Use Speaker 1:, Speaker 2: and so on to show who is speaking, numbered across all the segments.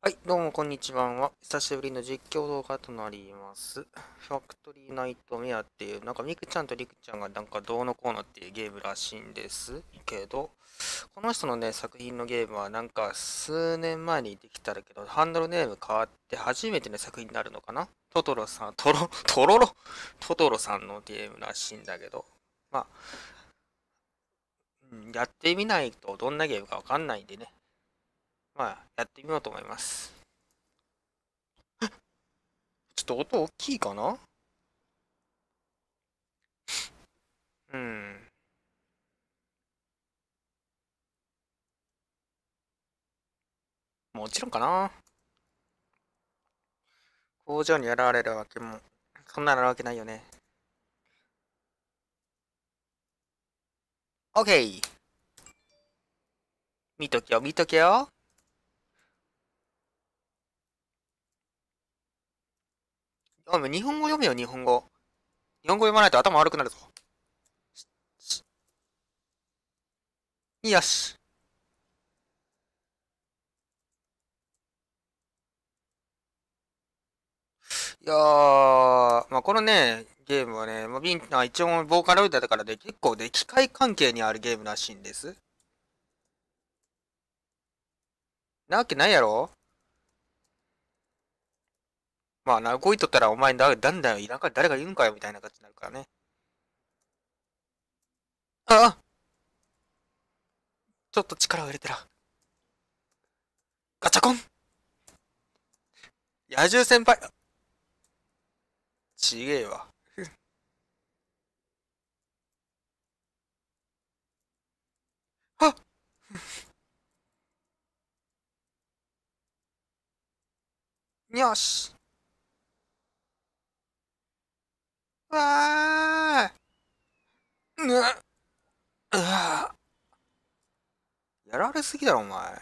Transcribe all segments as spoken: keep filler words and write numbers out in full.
Speaker 1: はい、どうもこんにちは。久しぶりの実況動画となります。ファクトリーナイトメアっていう、なんかミクちゃんとリクちゃんがなんかどうのこうのっていうゲームらしいんですけど、この人のね、作品のゲームはなんか数年前にできたらけど、ハンドルネーム変わって初めての作品になるのかな。トトロさん、トロ、トロロトトロさんのゲームらしいんだけど、まあ、うん、やってみないとどんなゲームかわかんないんでね、まあ、やってみようと思います。ちょっと音大きいかな。うん。もちろんかな。工場にやられるわけも、そんなのあるわけないよね。オッケー。見とけよ、見とけよ。お前日本語読めよ、日本語。日本語読まないと頭悪くなるぞ。よし。いやー、まあ、このね、ゲームはね、まあ、ビンあ一応ボーカロイドだからで結構で機械関係にあるゲームらしいんです。なわけないやろ。まあな、動いとったらお前だ、なんだよ、いらんか、誰が言うんかよ、みたいな感じになるからね。ああ、ちょっと力を入れてら。ガチャコン。野獣先輩。ちげえわ。はっ。よし。わー。うわ、うわ、やられすぎだろ、お前。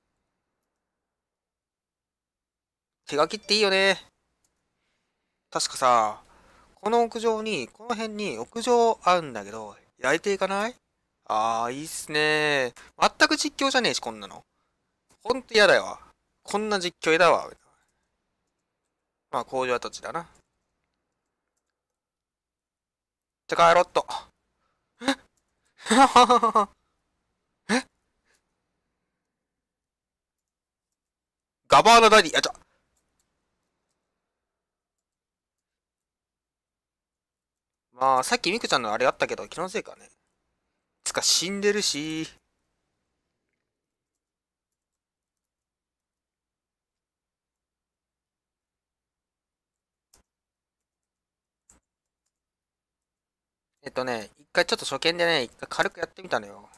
Speaker 1: 手書きっていいよね。確かさ、この屋上に、この辺に屋上あるんだけど、焼いていかない？ああー、いいっすね。全く実況じゃねえし、こんなの。ほんと嫌だよ。こんな実況嫌だわ。まあ、工場跡地だな。じゃ、帰ろっと。え、ガバーナダディ、あ、ちょ、まあ、さっきミクちゃんのあれあったけど、気のせいかね。つか、死んでるし。えっとね、一回ちょっと初見でね、一回軽くやってみたのよ。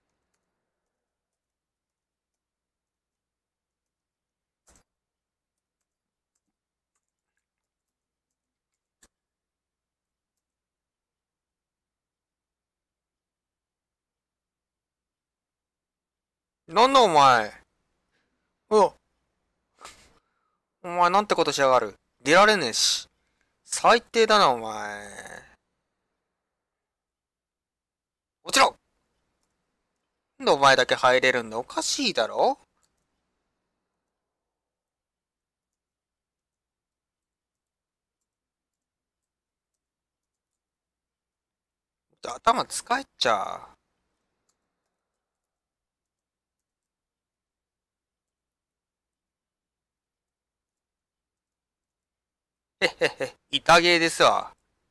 Speaker 1: なんだお前。お、お前なんてことしやがる。出られねえし。最低だな、お前。もちろん。なんでお前だけ入れるんだ、おかしいだろ。頭使えっちゃ。へへへ、痛ゲーですわ。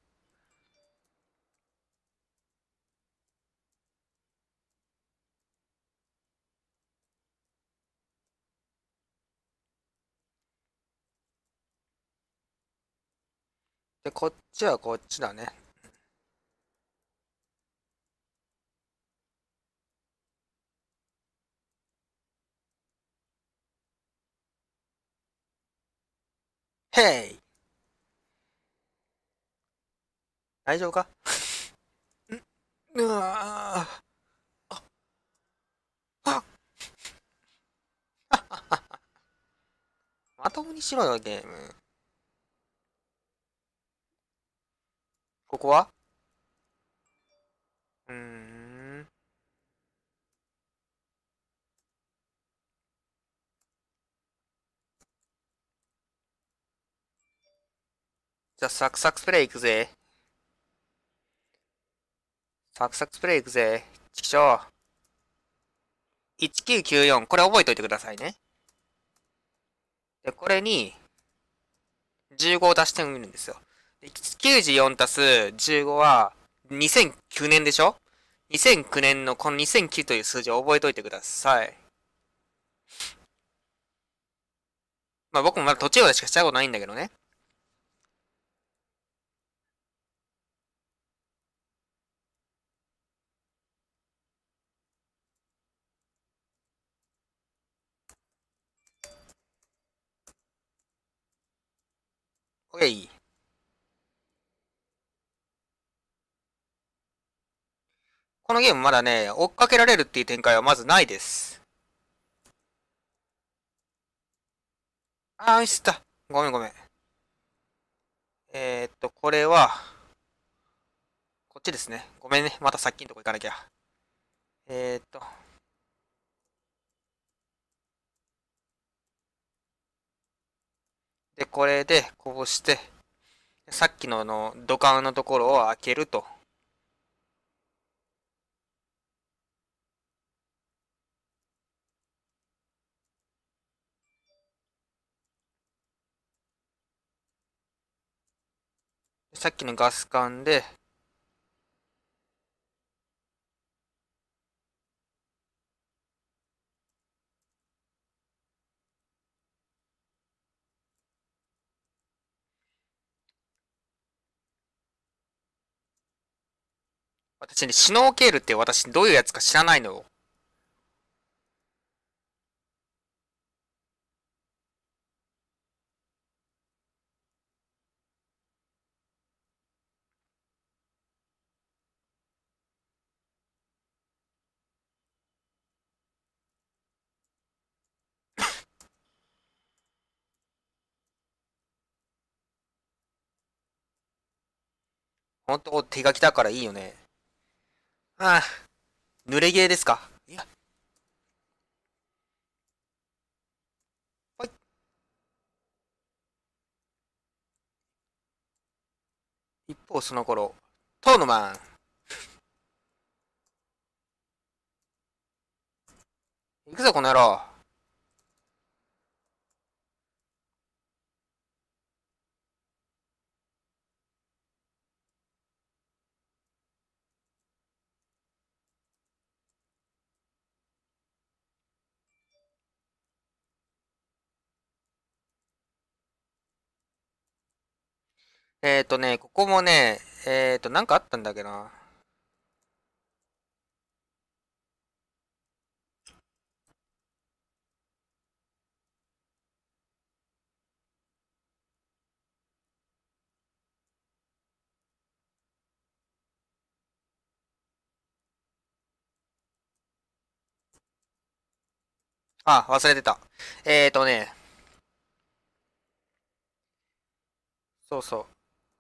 Speaker 1: で、こっちはこっちだね。へい。大丈夫か？うわぁ。あ、まともにしろよ、ゲーム。ここはうーん。 じゃあ、サクサクスプレー行くぜ。サクサクスプレー行くぜ。ちくしょう。いちきゅうきゅうよん。これ覚えといてくださいね。で、これに、じゅうごを足してみるんですよ。きゅうじゅうよん足すじゅうごは、にせんきゅうねんでしょ？ にせんきゅう 年のこのにせんきゅうという数字を覚えといてください。まあ僕もまだ途中までしかしたことないんだけどね。オッケー。このゲームまだね、追っかけられるっていう展開はまずないです。あー、ミスった。ごめんごめん。えー、っと、これは、こっちですね。ごめんね。またさっきのとこ行かなきゃ。えー、っと、で、これでこうして、さっきのあの、土管のところを開けると。さっきのガス管で、私ね、シュノーケールって私どういうやつか知らないのよ。ほんと手が来たからいいよね。ああ、濡れゲーですか。いや、はい。一方その頃、トーノマン。行くぞこの野郎。えっとね、ここもね、えっと、なんかあったんだっけな。あ、忘れてた。えっとね、そうそう。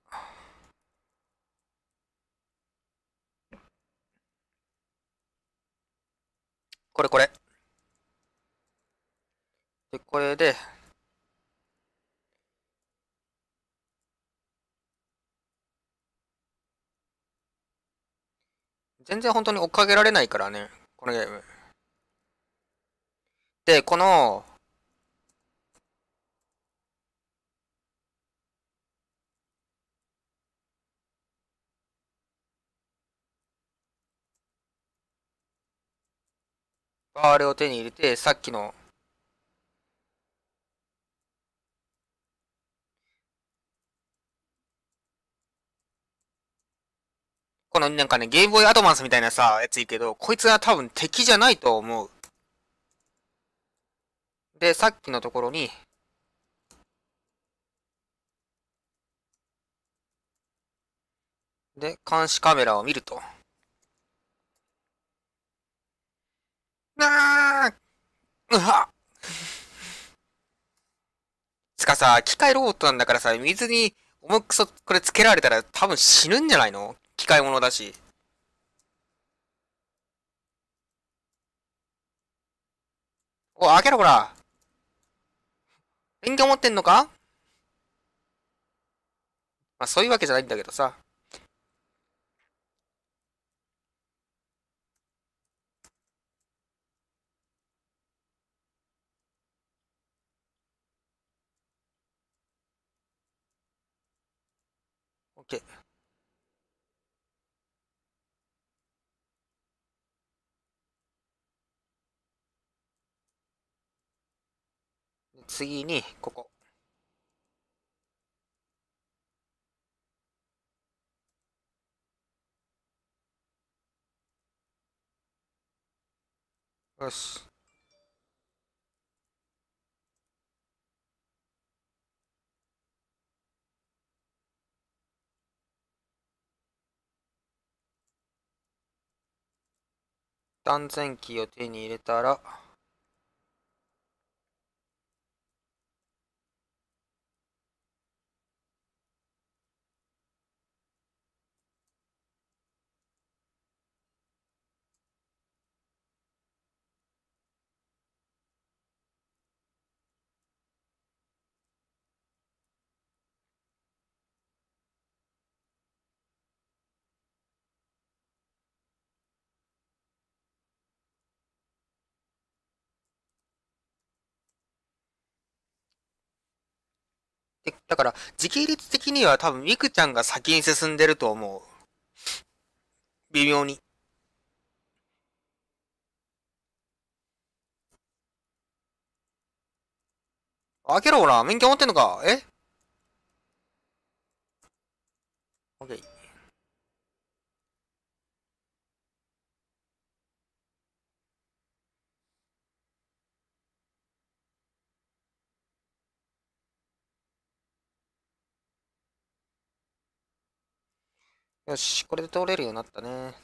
Speaker 1: これこれ。で、これで、全然本当に追っかけられないからね。このゲーム。で、この、バールを手に入れて、さっきの、このなんかね、ゲームボーイアドバンスみたいなさ、やついいけど、こいつは多分敵じゃないと思う。で、さっきのところに、で、監視カメラを見ると。なーうわつかさ、機械ロボットなんだからさ、水に重くそ、これつけられたら多分死ぬんじゃないの？機械物だし。お、開けろこら。免許持ってんのか？ まあそういうわけじゃないんだけどさ。OK。次に、ここ。よし。断然キーを手に入れたら、で、だから、時系列的には多分、ミクちゃんが先に進んでると思う。微妙に。開けろほら、免許持ってんのか？え？ OK。よし、これで通れるようになったね。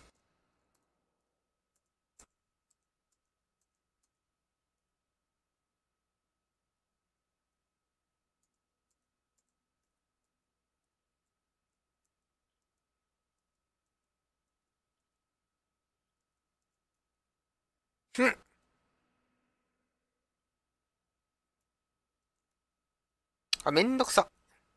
Speaker 1: ふん。あ、めんどくさ。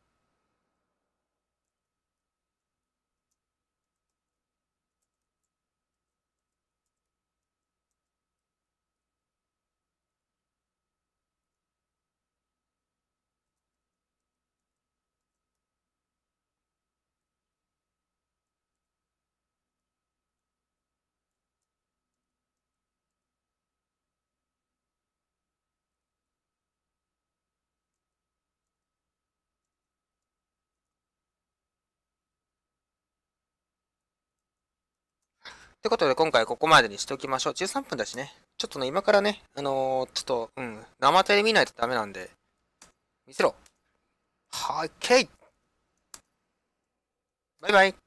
Speaker 1: ってことで今回ここまでにしておきましょう。じゅうさんぷんだしね。ちょっとね、今からね、あのー、ちょっと、うん、生テレ見ないとダメなんで、見せろ。はーい、けい。バイバイ。